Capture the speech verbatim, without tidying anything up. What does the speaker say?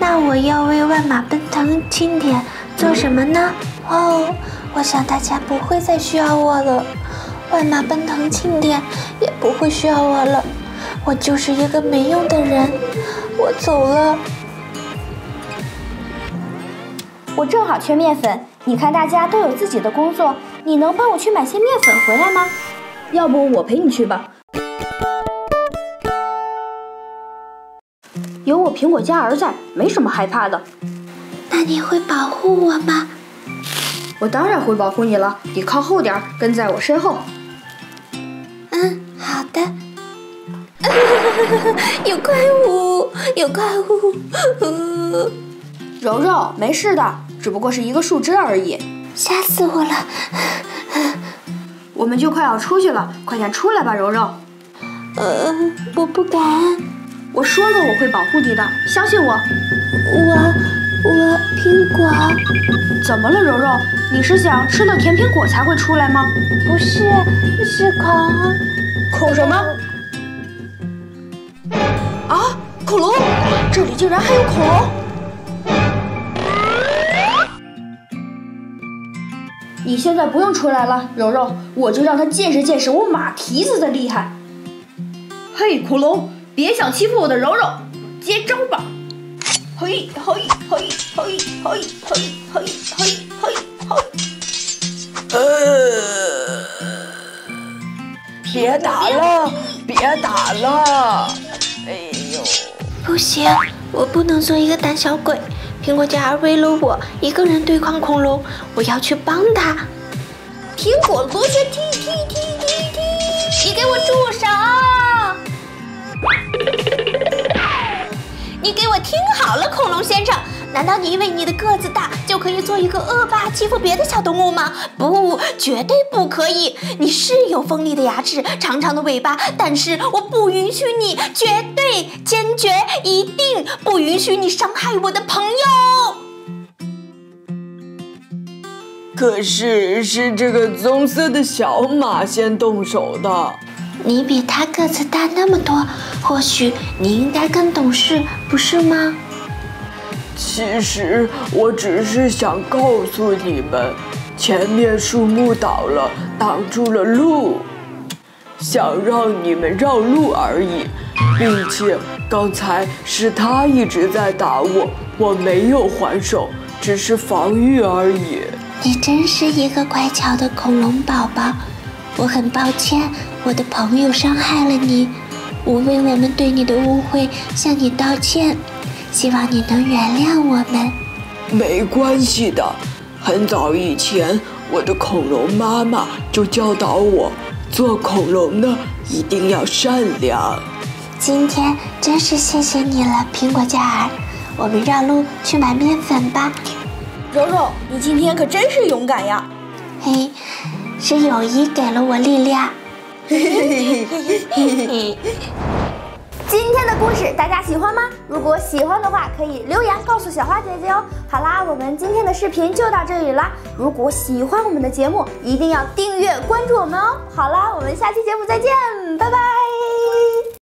那我要为万马奔腾庆典做什么呢？哦，我想大家不会再需要我了，万马奔腾庆典也不会需要我了，我就是一个没用的人，我走了。 我正好缺面粉，你看大家都有自己的工作，你能帮我去买些面粉回来吗？要不我陪你去吧。有我苹果家儿在，没什么害怕的。 那你会保护我吗？ 我当然会保护你了，你靠后点，跟在我身后。 嗯，好的。有怪物，有怪物！ 柔柔，没事的，只不过是一个树枝而已。 吓死我了！ 我们就快要出去了，快点出来吧，柔柔。 呃，我不敢。 我说了我会保护你的，相信我。 我我苹果。 怎么了，柔柔？你是想吃了甜苹果才会出来吗？ 不是，是恐恐什么？啊，恐龙！这里竟然还有恐龙！你现在不用出来了，柔柔，我就让他见识见识我马蹄子的厉害。嘿，恐龙，别想欺负我的柔柔，接招吧！嘿，嘿，嘿，嘿，嘿，嘿，嘿，嘿，嘿，嘿。 呃，别打了，别打了！哎呦， 不行，我不能做一个胆小鬼。苹果嘉儿为了我一个人对抗恐龙，我要去帮他。 苹果螺旋踢踢踢踢踢！你给我住手！ 你给我听好了，恐龙先生，难道你因为你的个子大就可以做一个恶霸欺负别的小动物吗？不，绝对不可以！你是有锋利的牙齿、长长的尾巴，但是我不允许你，绝对、坚决、一定不允许你伤害我的朋友。 可是是这个棕色的小马先动手的。 你比他个子大那么多，或许你应该更懂事，不是吗？ 其实我只是想告诉你们，前面树木倒了，挡住了路，想让你们让路而已，并且刚才是他一直在打我，我没有还手，只是防御而已。 你真是一个乖巧的恐龙宝宝，我很抱歉，我的朋友伤害了你，我为我们对你的误会向你道歉，希望你能原谅我们。 没关系的，很早以前，我的恐龙妈妈就教导我，做恐龙呢一定要善良。 今天真是谢谢你了，苹果嘉儿，我们绕路去买面粉吧。 柔柔，你今天可真是勇敢呀！ 嘿，是友谊给了我力量。 今天的故事大家喜欢吗？如果喜欢的话，可以留言告诉小花姐姐哦。好啦，我们今天的视频就到这里啦。如果喜欢我们的节目，一定要订阅关注我们哦。好啦，我们下期节目再见，拜拜。